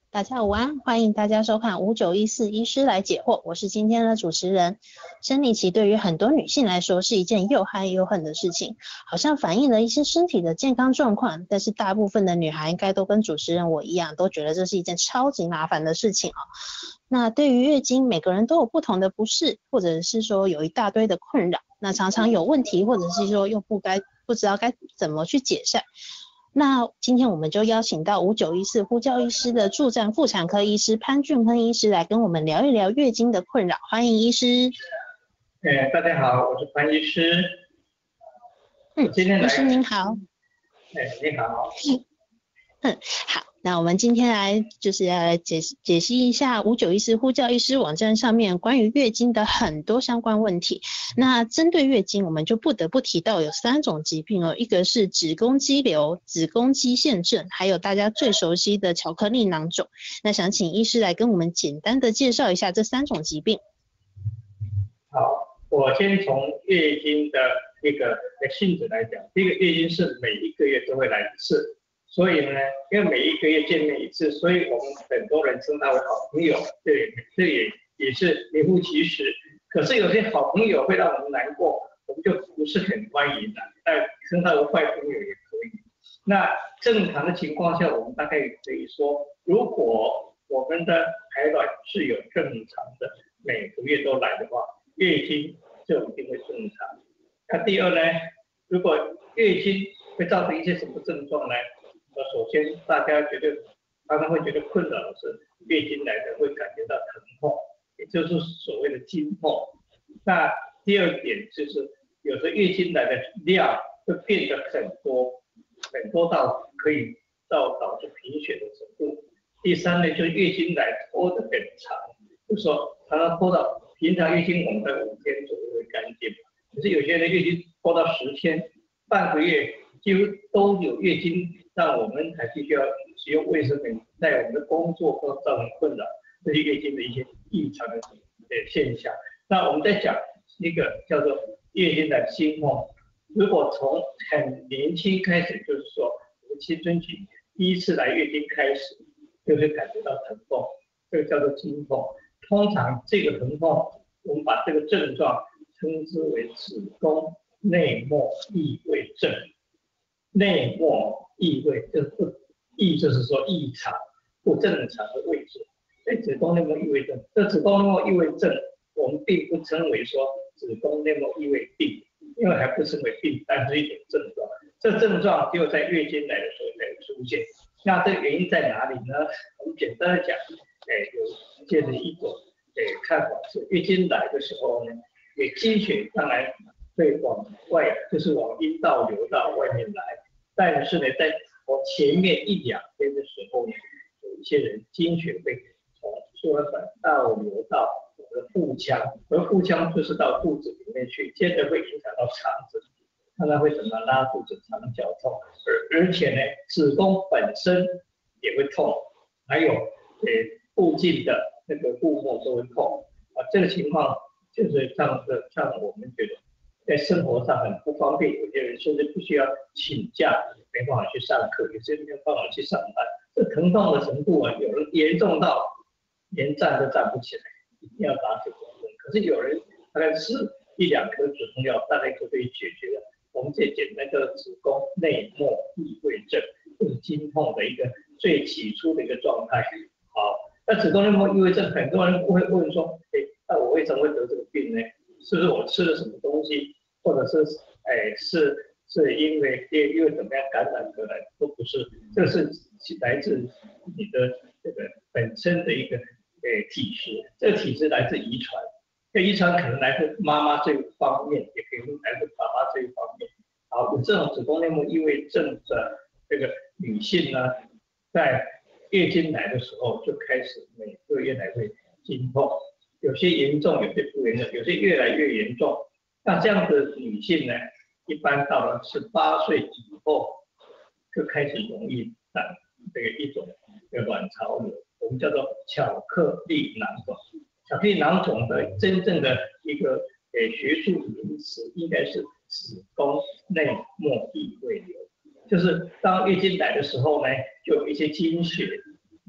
大家午安，欢迎大家收看5914医师来解惑，我是今天的主持人。生理期对于很多女性来说是一件又嗨又恨的事情，好像反映了一些身体的健康状况，但是大部分的女孩应该都跟主持人我一样，都觉得这是一件超级麻烦的事情哦。那对于月经，每个人都有不同的不适，或者是说有一大堆的困扰，那常常有问题，或者是说又不知道该怎么去解决。那今天我们就邀请到5914呼叫医师的助战妇产科医师潘俊亨医师来跟我们聊一聊月经的困扰，欢迎医师。 大家好，我是潘医师。今天医师您好。 你好。 好，那我们今天来就是要来解析一下5914呼叫医师网站上面关于月经的很多相关问题。那针对月经，我们就不得不提到有3种疾病哦，一个是子宫肌瘤、子宫肌腺症，还有大家最熟悉的巧克力囊肿。那想请医师来跟我们简单的介绍一下这3种疾病。 好，我先从月经的一个性质来讲，第一个月经是每一个月都会来一次。所以呢，因为每一个月见面一次，所以我们很多人称他为好朋友，这也是名副其实。可是有些好朋友会让我们难过，我们就不是很欢迎的，但称他为坏朋友也可以。那正常的情况下，我们大概可以说，如果我们的排卵是有正常的，每个月都来的话，月经就一定会正常。那第二呢，如果月经会造成一些什么症状呢？首先，大家常常会觉得困扰的是，月经来的会感觉到疼痛，也就是所谓的经痛。那第二点就是，有时候月经来的量会变得很多，很多到可以导致贫血的程度。第三呢，就是月经来拖得很长，就是说常常拖到平常月经我们在5天左右会干净，可是有些人月经拖到10天、半个月，几乎都有月经。那我们还必须要使用卫生棉，在我们的工作或造成困扰，这些月经的一些异常的现象。那我们在讲一个叫做月经的经痛，如果从很年轻开始，就是说我们青春期第一次来月经开始，就会感觉到疼痛，这个叫做经痛。通常这个疼痛，我们把这个症状称之为子宫内膜异位症。内膜异位就是说异常不正常的位置，所以子宫内膜异位症，这子宫内膜异位症我们并不称为说子宫内膜异位病，因为还不称为病，但是一种症状。这症状只有在月经来的时候才会出现。那这个原因在哪里呢？我们简单的讲，有这样的一种看法是，月经来的时候呢，经血当然会往外，就是往阴道流到外面来。但是呢，在我前面1、2天的时候呢，有一些人经血会从输卵管倒流到我的腹腔，而腹腔就是到肚子里面去，接着会影响到肠子，看它会怎么拉肚子、肠绞痛，而且呢，子宫本身也会痛，还有附近的那个腹膜都会痛啊。这个情况就是让我们觉得在生活上很不方便，有些人甚至必须要请假，没办法去上课，有些人没有办法去上班。这疼痛的程度啊，有人严重到连站都站不起来，一定要打止痛针。可是有人大概吃1、2颗止痛药，大概就可以解决了。我们这简单叫子宫内膜异位症，就是经痛的一个最起初的一个状态。好，那子宫内膜异位症，很多人会问说，那我为什么会得这个病呢？是不是我吃了什么东西？或者是是因为怎么样感染得来，都不是，这是来自你的这个本身的一个体质，这个体质来自遗传，这遗传可能来自妈妈这一方面，也可以来自爸爸这一方面。好，有这种子宫内膜异位症的这个女性呢，在月经来的时候就开始每个月来会经痛，有些严重，有些不严重，有些越来越严重。那这样的女性呢，一般到了18岁以后，就开始容易长这个一种卵巢瘤，我们叫做巧克力囊肿。巧克力囊肿的真正的一个学术名词应该是子宫内膜异位瘤，就是当月经来的时候呢，就有一些经血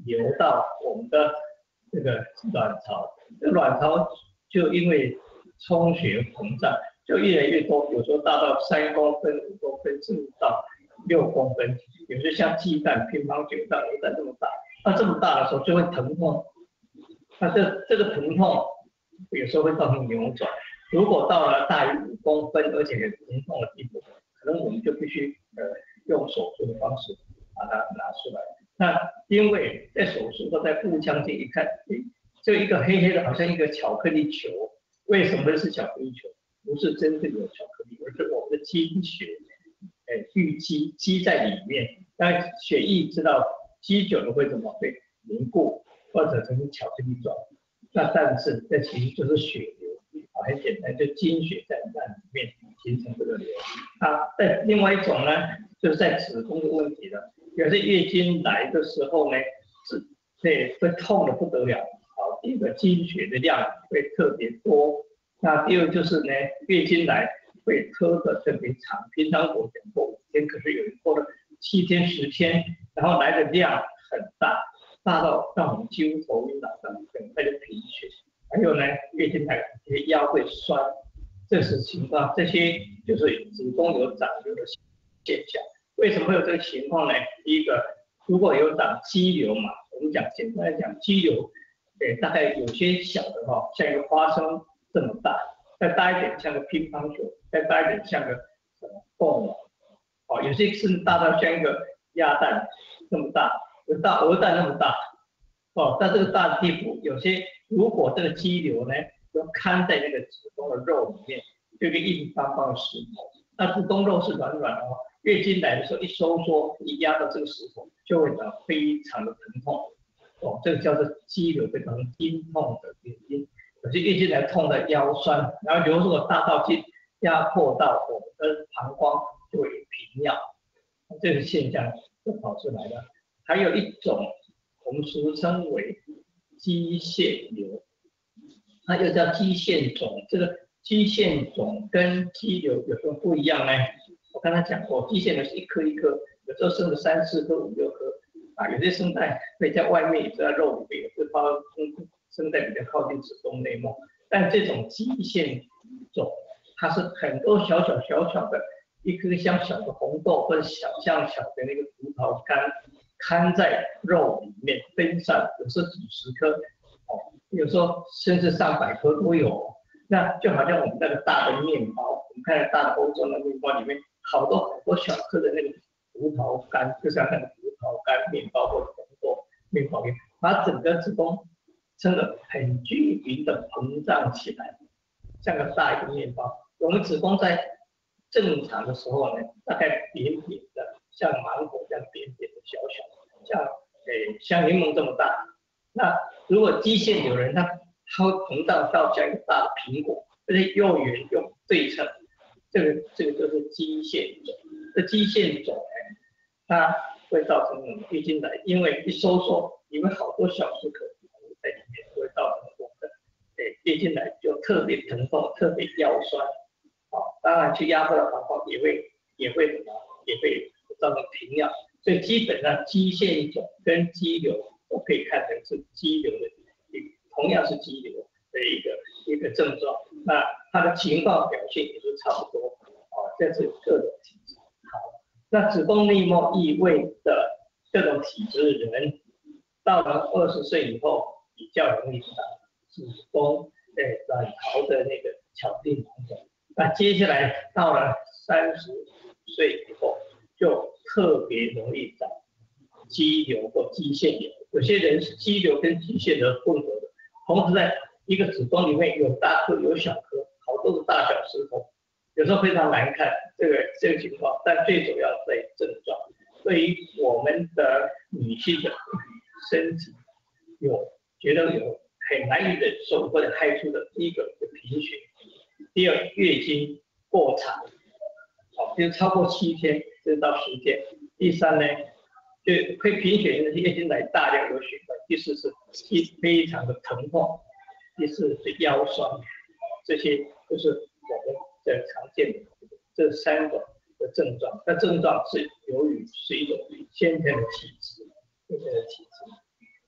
流到我们的这个卵巢，这个卵巢就因为充血膨胀，就越来越多，有时候大到3公分、5公分，甚至到6公分，有些像鸡蛋、乒乓球蛋、鹅蛋这么大。那这么大的时候就会疼痛，那这个疼痛有时候会造成扭转。如果到了大于5公分，而且有疼痛的地步，可能我们就必须用手术的方式把它拿出来。那因为在手术或在腹腔镜一看，就一个黑黑的，好像一个巧克力球。为什么是巧克力球？不是真正的巧克力，而是我们的经血，淤积在里面。那血液知道积久了会怎么会凝固，或者成巧克力状。那但是这其实就是血流啊，很简单，就经血在那里面形成这个流。在另外一种呢，就是在子宫的问题了。有些月经来的时候呢，会痛得不得了。好，第一个经血的量会特别多。那第二就是呢，月经来会拖得特别长。平常我讲过5天，可是有人拖了7天、10天，然后来的量很大，大到让我们几乎头晕脑胀，很快就贫血。还有呢，月经来腰会酸，这是情况，这些就是子宫有长瘤的现象。为什么会有这个情况呢？第一个，如果有长肌瘤嘛，我们简单来讲，肌瘤，大概有些小的像一个花生这么大，再大一点像个乒乓球，再大一点像个凤凰，有些甚至大到像一个鸭蛋这么大，有大鹅蛋那么大，但这个大的地步，有些如果这个肌瘤呢，就看在那个子宫的肉里面，就一个硬邦邦的石头，那子宫肉是软软的月经来的时候一收缩，一压到这个石头，就会非常的疼痛。这个叫做肌瘤，变成经痛的原因。有些月经来痛的腰酸，然后如果大到压迫到我们的膀胱，就会有频尿，这个现象就跑出来了。还有一种我们俗称为肌腺瘤，它又叫肌腺肿。这个肌腺肿跟肌瘤有什么不一样呢？我刚才讲过，肌腺瘤是一颗一颗，有时候生了3、4颗、5、6颗有些生在外面，也在肉里面，有些生在比较靠近子宫内膜。但这种肌腺肿，它是很多小的一颗像小的红豆或者小的那个葡萄干，看在肉里面分散，有时候几十颗，有时候甚至上百颗都有。那就好像我们那个大的面包，我们看大的欧洲的面包里面，好多小颗的那个葡萄干，就像那个葡萄干面包或者红豆面包面，把整个子宫真的很均匀的膨胀起来，像个大一个面包。我们子宫在正常的时候呢，大概扁扁的，像芒果这样扁扁的小的，像柠檬这么大。那如果肌腺有人它会膨胀到像一个大的苹果，而且又圆又对称，这个就是肌腺肿。这肌腺肿呢，它会造成我们月经来，因为一收缩，里面好多小石颗在里面，会造成我们的月经来就特别疼痛，特别腰酸。当然去压迫到膀胱也会什么，也会造成频尿。所以基本上肌腺肿跟肌瘤都可以看成是肌瘤的，同样是肌瘤的一个症状。那它的情况表现也是差不多。这是各种体质。好，那子宫内膜异位的这种体质的人，到了20岁以后比较容易长子宫卵巢的那个巧克力囊肿。那接下来到了30岁以后，就特别容易长肌瘤或肌腺瘤。有些人是肌瘤跟肌腺瘤混合的，同时在一个子宫里面有大颗有小颗，好多个大小石头，有时候非常难看这个情况。但最主要在症状，对于我们的女性的身体觉得有很难以忍受或者害出的，第一个是贫血。第二，月经过长，就是超过7天甚至到10天。第三呢，就会贫血，月经来大量有血块。第四是非常的疼痛。第四是腰酸，这些就是我们的常见的这3种的症状。那症状是由于是一种先天的体质，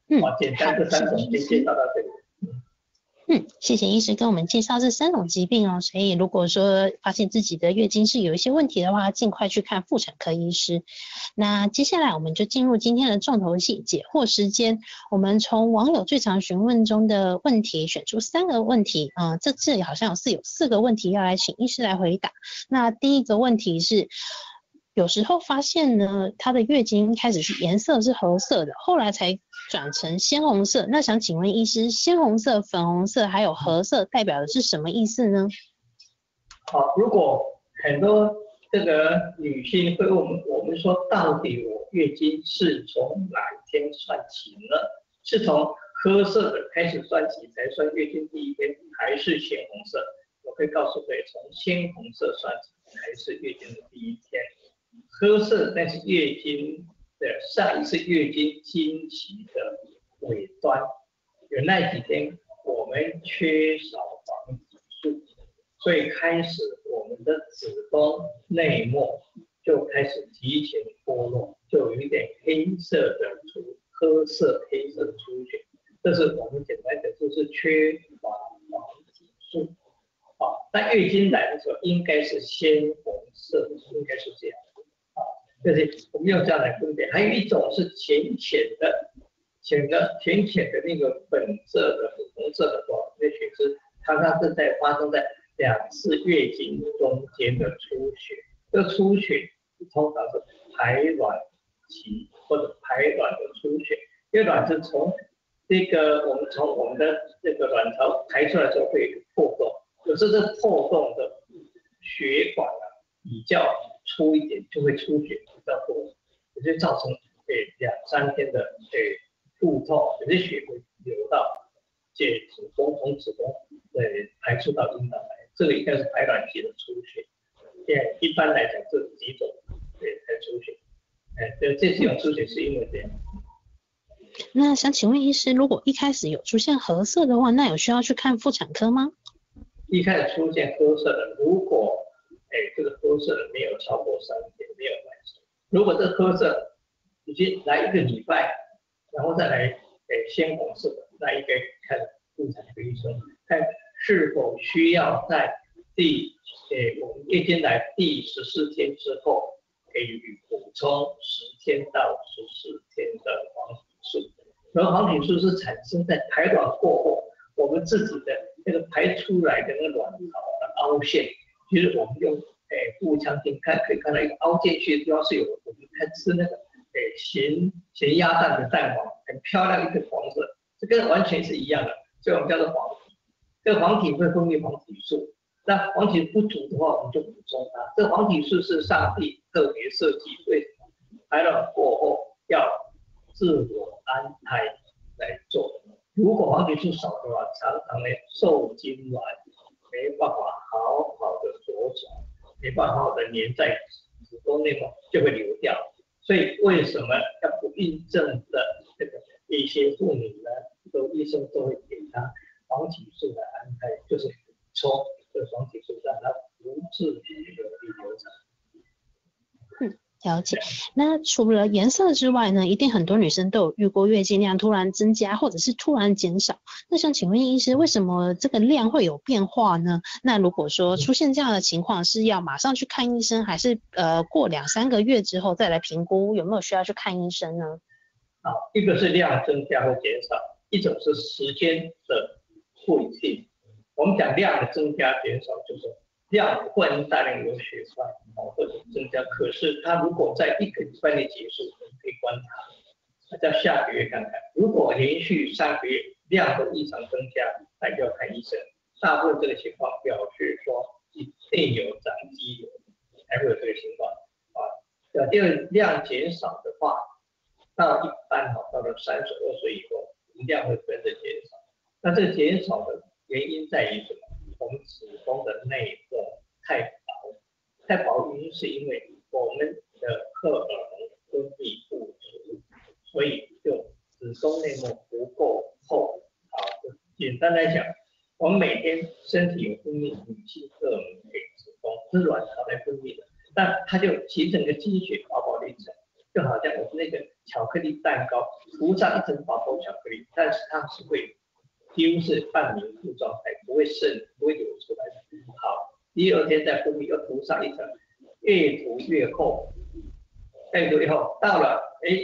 简单这3种先介绍到这里。 谢谢医师跟我们介绍这3种疾病哦。所以如果说发现自己的月经是有一些问题的话，尽快去看妇产科医师。那接下来我们就进入今天的重头戏解惑时间。我们从网友最常询问中的问题选出3个问题，这次好像有4个问题要来请医师来回答。那第一个问题是，有时候发现呢，她的月经一开始是颜色是褐色的，后来才转成鲜红色。那想请问医师，鲜红色、粉红色还有褐色代表的是什么意思呢？ 好，如果很多这个女性会问我们说，到底我月经是从哪一天算起呢？是从褐色的开始算起才算月经第一天，还是鲜红色？我可以告诉各位，从鲜红色算起才是月经的第一天。褐色但是月经的上一次月经经期的尾端，有那几天我们缺少黄体素，所以开始我们的子宫内膜就开始提前脱落，就有一点黑色的褐色黑色的出血，这是我们简单的就是缺乏黄体素。那月经来的时候应该是鲜红色，应该是这样。就是我们用这样来分辨。还有一种是浅浅的那个粉色的、粉红色的那血是它是发生在2次月经中间的出血。这出血通常是排卵期或者排卵的出血，因为卵是从我们从我们的这个卵巢排出来的时候会有一个破洞，可是这破洞的血管比较粗一点就会出血比较多，也就造成2-3天的腹痛，有些血会流到子宫，从子宫排出到阴道来，这个应该是排卵期的出血。一般来讲这几种才出血，这几种出血是因为这样。 那想请问医师，如果一开始有出现褐色的话，那有需要去看妇产科吗？ 一开始出现褐色的，如果这个褐色的没有超过3天，没有关系。如果这褐色已经来1个礼拜，然后再来鲜红色的，那应该看妇产科医生，看是否需要在我们月经来第14天之后，给予补充10天到14天的黄体素。而黄体素是产生在排卵过后，我们自己的那个排出来的那个卵巢的凹陷，其实我们用腹腔镜可以看到一个凹进去的地方是有我们看吃那个咸鸭蛋的蛋黄，很漂亮一个黄色，这跟完全是一样的，所以我们叫做黄体。这个黄体会分泌黄体素，那黄体不足的话，我们就补充它。这个黄体素是上帝特别设计，为什么排卵过后要自我安胎来做？如果黄体素少的话，常常受精卵没办法好好的着床，没办法好好的粘在子宫内膜，就会流掉。所以为什么要不孕症的一些妇女呢，医生都会给她黄体素的安胎，就是补充这个黄体素，让她不至于流产。 了解。那除了颜色之外呢，一定很多女生都有遇过月经量突然增加或者是突然减少。那想请问医师，为什么这个量会有变化呢？那如果说出现这样的情况，是要马上去看医生，还是过2-3个月之后再来评估有没有需要去看医生呢？ 一个是量增加或减少，一种是时间的不一定。我们讲量的增加减少，就是量不然大量有血块或者增加，可是它如果在1个礼拜内结束，我们可以观察，在下个月看看。如果连续3个月量的异常增加，那就要看医生。大部分这个情况表示说一定有长肌瘤，才会有这个情况第二，量减少的话，到了32岁以后，量会跟着减少。那这个减少的原因在于什么？我们子宫的内膜太薄原因是因为我们的荷尔蒙分泌不足，所以就子宫内膜不够厚。简单来讲，我们每天身体有分泌女性荷尔蒙给子宫，是卵巢来分泌的，但它就形成一个积雪薄薄的一层，就好像我们那个巧克力蛋糕涂上一层薄薄巧克力，但是它是会几乎是半凝固状态，不会流出来的。好，第二天再分泌，又涂上一层，越涂越厚，越涂越厚，到了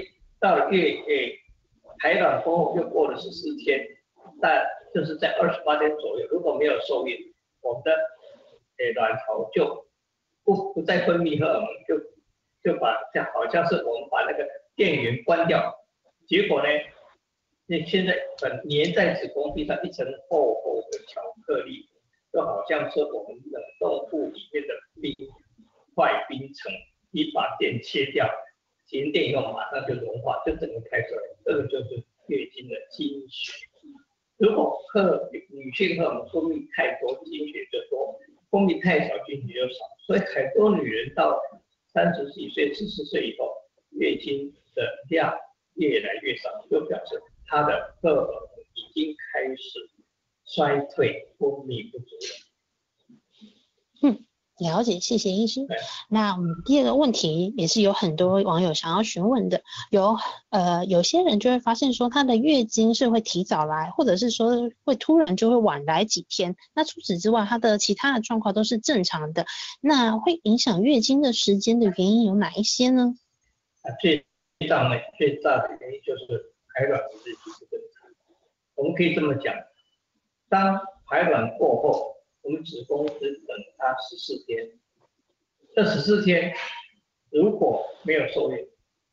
排卵过后又过了14天，但就是在28天左右，如果没有受孕，我们的卵巢就不再分泌荷尔蒙，就好像是我们把那个电源关掉，结果呢，你现在粘在子宫壁上一层厚厚的巧克力，就好像是我们冷冻库里面的冰层，你把电切掉，停电以后马上就融化，就整个开出来，这个就是月经的经血。如果女性荷尔蒙分泌太多，经血就多；分泌太少，经血就少。所以很多女人到30几岁、40岁以后，月经的量越来越少，就表示她的荷尔蒙已经开始衰退，分泌不足了。 了解，谢谢医师。那我们第二个问题也是有很多网友想要询问的，有些人就会发现说他的月经是会提早来，或者是说会突然就会晚来几天。那除此之外，他的其他的状况都是正常的。那会影响月经的时间的原因有哪一些呢？ 最大的原因就是排卵的日期不正常。我们可以这么讲，当排卵过后，我们子宫只等它14天，这14天如果没有受孕，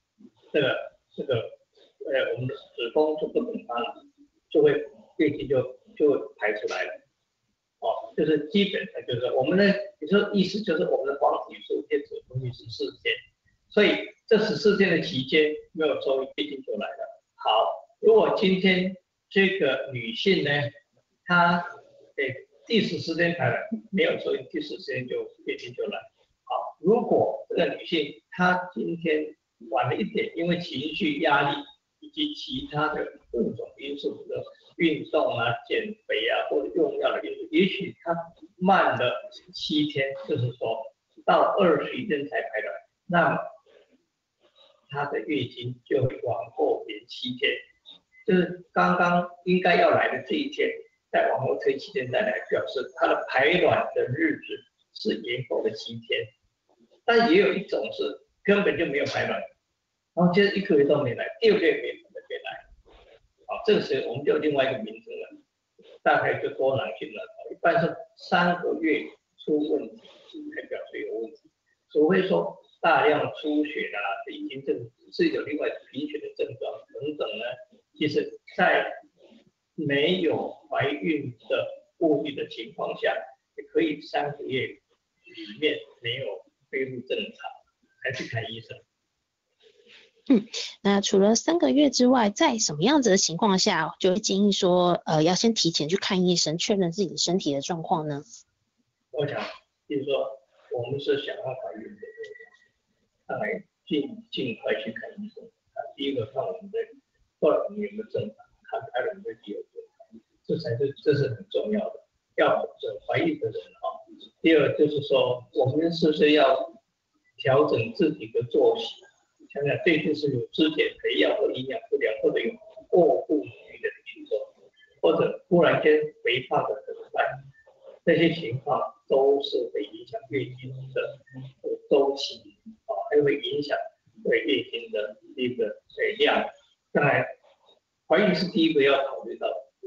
我们的子宫就不等它了，月经就会排出来了。就是基本上就是我们的，你说意思就是我们的黄体素电子分泌14天，所以这14天的期间没有受孕，月经就来了。好，如果今天这个女性呢，她第14天排卵没有受孕，第14天月经就来。好，如果这个女性她今天晚了一点，因为情绪压力以及其他的各种因素的运动啊、减肥啊或者用药的因素，也许她慢了7天，就是说到21天才排卵，那么她的月经就会往后延7天，就是刚刚应该要来的这一天，再往后推7天再来，表示她的排卵的日子是延后了7天。但也有一种是根本就没有排卵，然后接着1个月都没来，第2个月没来，好，这个时候我们就有另外一个名称了，大概就多囊性卵巢，一般是3个月出问题才表示有问题，除非说大量出血啦、遗精症是有另外贫血的症状等等呢，其实在没有怀孕的顾虑的情况下，也可以3个月里面没有恢复正常，还去看医生。 那除了3个月之外，在什么样子的情况下，就会建议说，要先提前去看医生，确认自己的身体的状况呢？ 我想，就是说，我们是想要怀孕的，当然尽快去看医生。第一个看我们的荷尔蒙有没有正常，看排卵的有正常，这是很重要的，要怀孕的人第二就是说，我们是不是要调整自己的作息？想想最近是有肢解培养或营养不良，或者有过度努力的运动，或者突然间肥胖的很快，这些情况都是会影响月经的周期还会影响对月经的一个量。当然，怀孕是第一个要考虑到，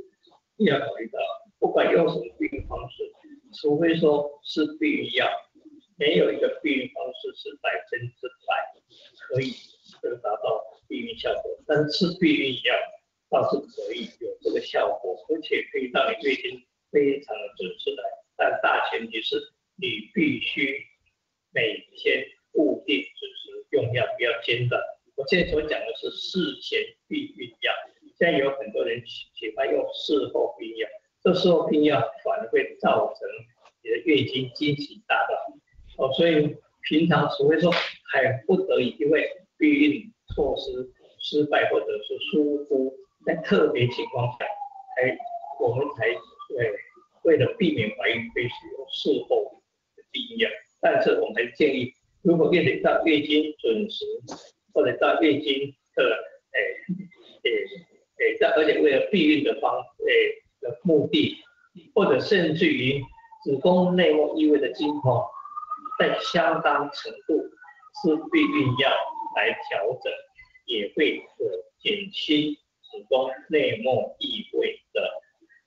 不管用什么避孕方式，除非说是避孕药，没有一个避孕方式是100%可以达到避孕效果，但是吃避孕药倒是可以有这个效果，而且可以让你月经非常的准时来，但大前提是你必须每天固定准时用药，不要间断。我现在所讲的是事前避孕药，现在有很多人喜欢用事后避孕药，这事后避孕药反而会造成你的月经经期大到所以平常除非说还不得已，因为避孕措施失败或者是疏忽，在特别情况下，我们才为了避免怀孕，可以使用事后的避孕药。但是我们还建议，如果到月经准时，或者到月经的而且为了避孕的目的，或者甚至于子宫内膜异位的经痛，在相当程度是避孕药来调整，也会减轻子宫内膜异位的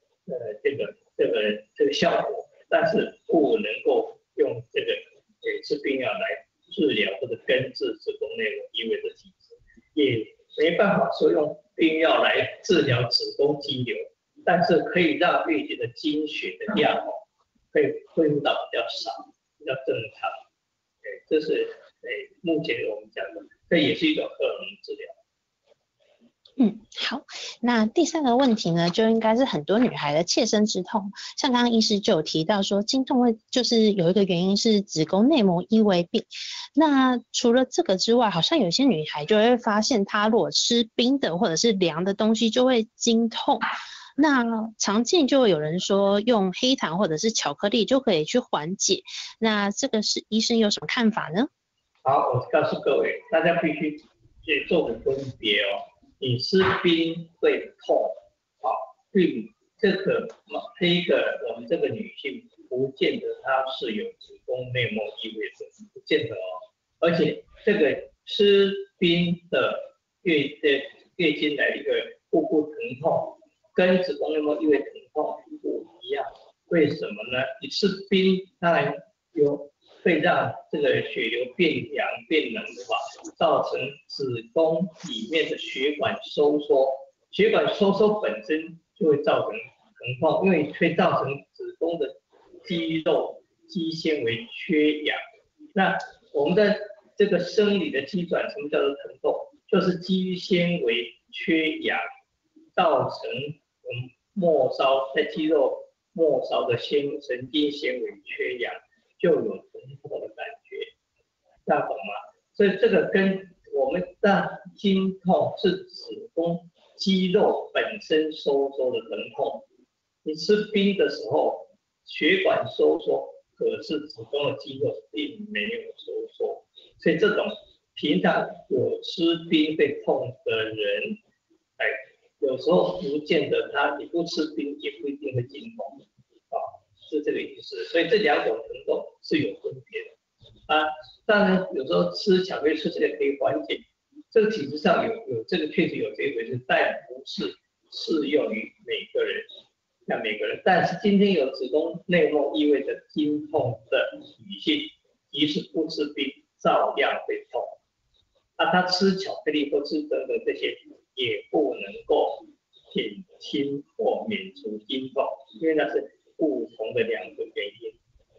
这个效果，但是不能够用这个吃避孕药来治疗或者根治子宫内膜异位的体质，也没办法说用避孕药来治疗子宫肌瘤，但是可以让月经的经血的量可以恢复到比较少，比较正常。这是目前我们讲的，这也是一种荷尔蒙治疗。 好，那第3个问题呢，就应该是很多女孩的切身之痛。像刚刚医师就有提到说，经痛会就是有一个原因是子宫内膜异位病。那除了这个之外，好像有些女孩就会发现，她如果吃冰的或者是凉的东西就会经痛。那常见就有人说用黑糖或者是巧克力就可以去缓解。那这个是医生有什么看法呢？ 好，我告诉各位，大家必须做个分别哦。你吃冰会痛，并我们这个女性不见得她是有子宫内膜异位的，不见得哦。而且这个吃冰的月经来的一个腹部疼痛，跟子宫内膜异位疼痛不一样。为什么呢？你吃冰当然会让这个血流变凉变冷的话，造成子宫里面的血管收缩，血管收缩本身就会造成疼痛，因为会造成子宫的肌肉肌纤维缺氧。那我们的这个生理的机转，什么叫做疼痛？就是肌纤维缺氧，造成我们末梢在肌肉末梢的神经纤维缺氧，就有疼痛的感觉，大家懂吗？所以这个跟我们的经痛是子宫肌肉本身收缩的疼痛。你吃冰的时候，血管收缩，可是子宫的肌肉并没有收缩，所以这种平常有吃冰会痛的人，有时候不见得你不吃冰也不一定会经痛。是这个意思，所以这2种疼痛是有分别的当然有时候吃巧克力吃这个可以缓解，这个体质上有这个确实有这一回事，但不是适用于每个人。但是今天有子宫内膜异位的经痛的女性，即使不吃冰照样会痛。她吃巧克力或吃等等这些也不能够减轻或免除经痛，因为那是不同的2个原因。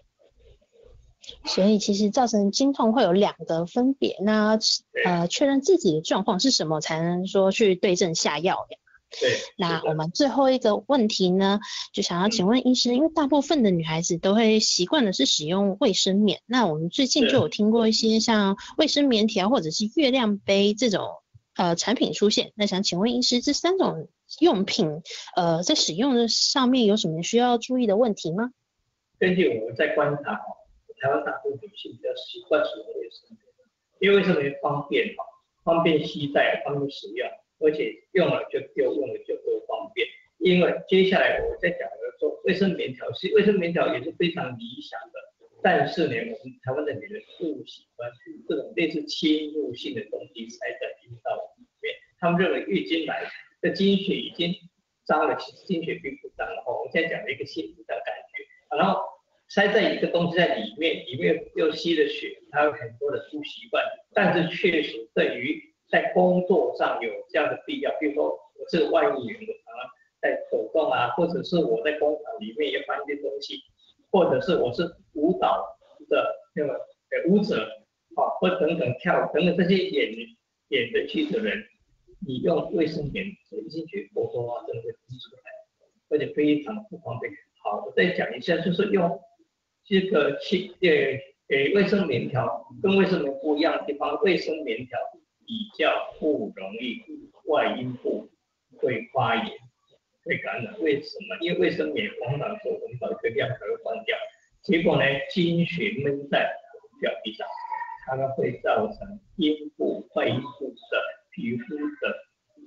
所以其实造成经痛会有2个分别，那确认自己的状况是什么，才能说去对症下药呀。 对， 那我们最后一个问题呢，就想要请问医师，因为大部分的女孩子都会习惯的是使用卫生棉，那我们最近就有听过一些像卫生棉条或者是月亮杯这种产品出现，那想请问医师，这3种用品在使用的上面有什么需要注意的问题吗？ 根据我们在观察台湾大部分女性比较习惯使用卫生棉，因为卫生棉方便携带，方便使用，而且用了就丢，用了就多方便。因为接下来我在讲的说，卫生棉条也是非常理想的，但是呢，我们台湾的女人不喜欢这种类似侵入性的东西塞在阴道里面，他们认为月经来的经血已经脏了，其实经血并不脏了。我们现在讲的一个幸福的感觉，然后塞在一个东西在里面又吸了血，它有很多的不习惯，但是确实对于在工作上有这样的必要，比如说我是外务员，我常常在走动或者是我在工厂里面也搬一些东西，或者是我是舞蹈的那个舞者或等等跳等等这些演的剧的人，你用卫生棉进去过多真的会滴出来，而且非常不方便。好，我再讲一下，就是用这个卫生棉条跟卫生棉不一样的地方，卫生棉条比较不容易外阴部会发炎、会感染。为什么？因为卫生棉往往说我们把一个量才会换掉，结果呢，经血闷在表皮上，它们会造成外阴部的皮肤的感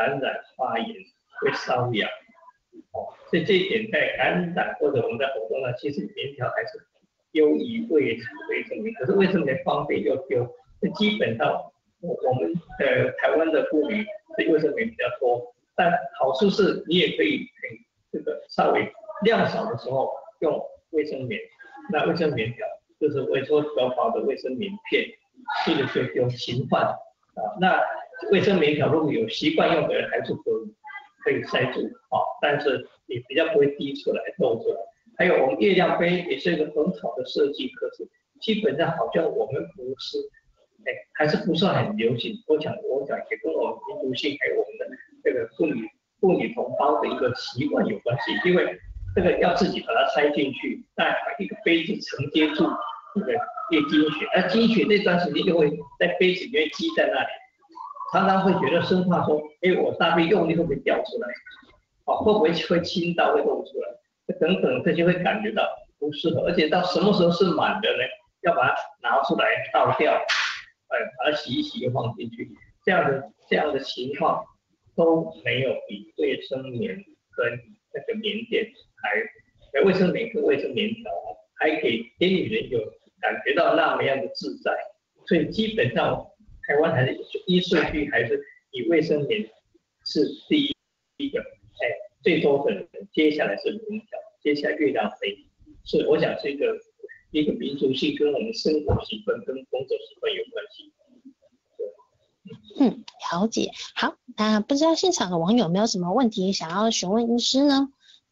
感染发炎，会瘙痒。所以这一点在感染或者我们在活动上，其实棉条还是优于卫生棉，可是卫生棉方便又丢，基本上我们台湾的妇女对卫生棉比较多，但好处是你也可以这个稍微量少的时候用卫生棉，那卫生棉条就是微缩薄薄的卫生棉片，这个就用勤换那卫生棉条如果有习惯用的人还是可以塞住但是你比较不会滴出来漏出来。还有我们月亮杯也是一个很好的设计，可是基本上好像我们不是还是不算很流行。我想也跟我们民族性还有我们的这个妇女同胞的一个习惯有关系，因为这个要自己把它塞进去，再把一个杯子承接住这个月经血，而经血这段时间就会在杯子里面积在那里，常常会觉得生怕说，我大便用力会不会掉出来，会不会倾倒会漏出来，等等这些会感觉到不适合，而且到什么时候是满的呢？要把它拿出来倒掉，把它洗一洗又放进去，这样的情况都没有比卫生棉跟那个棉垫卫生棉跟卫生棉条还给女人有感觉到那么样的自在，所以基本上台湾还是依顺序还是以卫生棉是第一个，最多的人，接下来是棉条，接下来月亮杯，是我想是一个民族性跟我们生活习惯跟工作习惯有关系。 了解。好，那不知道现场的网友有没有什么问题想要询问医师呢？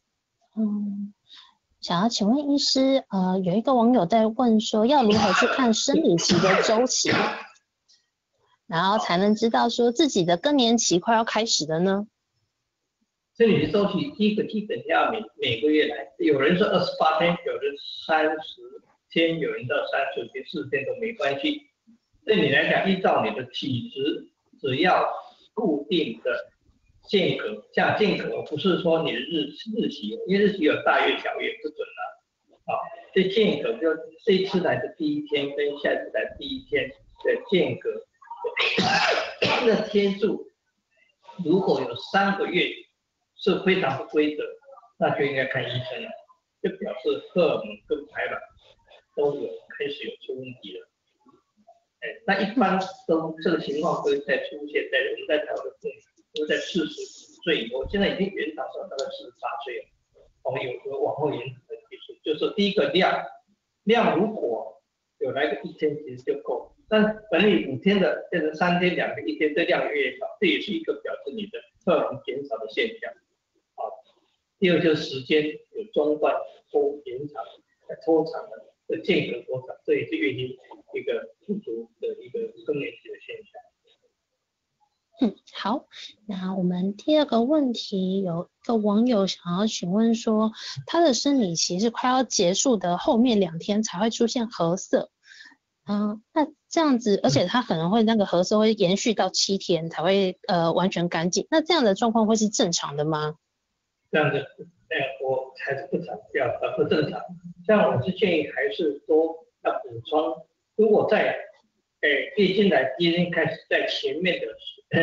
想要请问医师，有一个网友在问说，要如何去看生理期的周期，然后才能知道说自己的更年期快要开始了呢？ 生理期周期第一个基本要每个月来，有人是28天，有人30天，有人到30天、40天都没关系。对你来讲，依照你的体质，只要固定的间隔，像间隔不是说你的日期，因为日期有大月小月不准了这间隔就这一次来的第一天跟下一次来的第一天的间隔的天数，如果有3个月是非常不规则，那就应该看医生了，就表示荷尔蒙跟排卵都开始有出问题了。那一般都这个情况会再出现在我们在台湾的妇女，都在45岁以后，现在已经延长到大概48岁了。我们有往后延长的技术，就是第一个量如果有来个1天其实就够，但本来5天的变成3天2个1天，这量越少，这也是一个表示你的荷尔蒙减少的现象。第二就是时间有中断延长拖长的间隔多长，这也是月经一个不足的一个更年期的现象。 好，那我们第二个问题，有一个网友想要询问说，他的生理期是快要结束的后面2天才会出现褐色，那这样子，而且他可能会那个褐色会延续到7天才会完全干净，那这样的状况会是正常的吗？ 这样的，我还是不正常。像我是建议还是多要补充，如果在月经来第一天开始，在前面的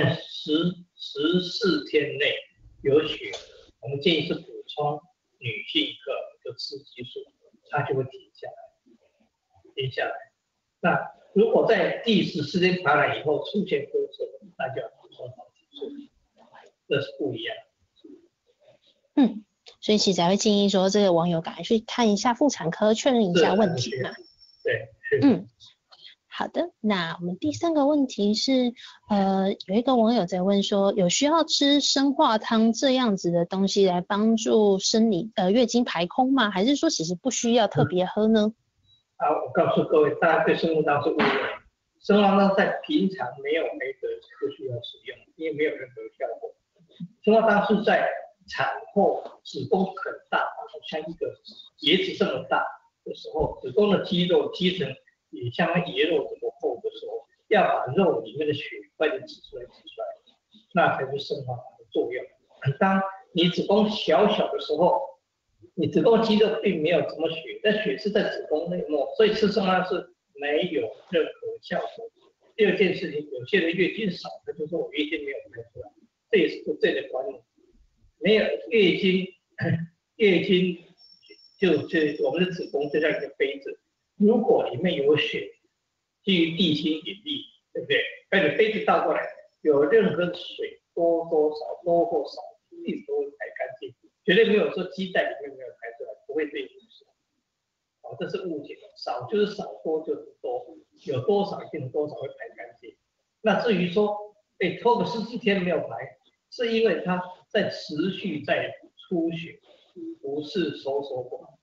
14天内有血，我们建议是补充女性荷尔蒙的雌激素，它就会停下来。那如果在第14天排卵以后出现褐色，那就要补充黄体素，这是不一样的。 所以其实才会建议说，这个网友赶快去看一下妇产科，确认一下问题嘛。 对， 好的。那我们第3个问题是，有一个网友在问说，有需要吃生化汤这样子的东西来帮助月经排空吗？还是说其实不需要特别喝呢？ 我告诉各位，大家对生化汤是误会。生化汤在平常没有没得不需要使用，因为没有任何效果。生化汤是在产后子宫很大，好像一个椰子这么大的时候，子宫的肌肉积成也像椰肉这么厚的时候，要把肉里面的血快点挤出来，那才是生化汤的作用。当你子宫小的时候，你子宫肌肉并没有什么血，但血是在子宫内膜，所以吃生化汤是没有任何效果。第二件事情，有些人月经少，他就说我月经没有排出来， 这也是不对的观念。没有月经，月经就是我们的子宫就像一个杯子，如果里面有血，基于地心引力，对不对？把你杯子倒过来，有任何水多或少，一直都会排干净，绝对没有说鸡在里面没有排出来，不会被腐蚀。这是误解，少就是少，多就是多，有多少一定多少会排干净。那至于说，拖个14天没有排，是因为它在持续在出血，不是收缩不好。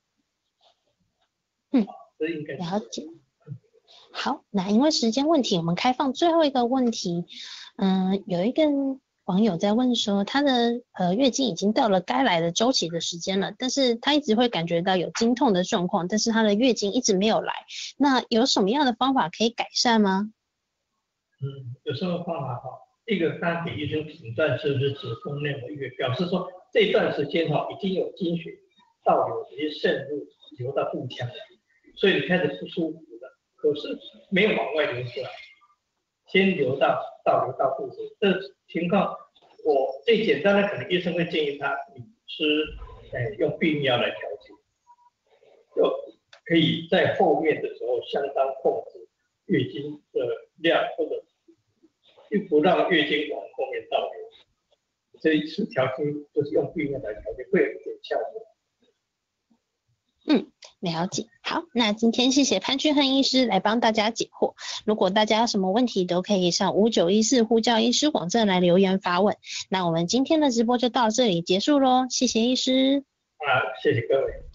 这应该了解。好，那因为时间问题，我们开放最后一个问题。有一个网友在问说，他的月经已经到了该来的周期的时间了，但是他一直会感觉到有经痛的状况，但是他的月经一直没有来，那有什么样的方法可以改善吗？ 有什么方法哈？一个当给医生诊断是不是子宫内膜异位，表示说这段时间已经有经血倒流，已经渗入流到腹腔了，所以你开始不舒服了，可是没有往外流出来，先倒流到肚子。这情况我最简单的，可能医生会建议他你吃用避孕药来调节，就可以在后面的时候相当控制月经的量，或者不让月经往后面倒流。这一次调经就是用避孕药来调节，会有一点效果。 了解。好，那今天谢谢潘俊亨医师来帮大家解惑。如果大家有什么问题，都可以上5914呼叫医师网站来留言发问。那我们今天的直播就到这里结束咯，谢谢医师。 谢谢各位。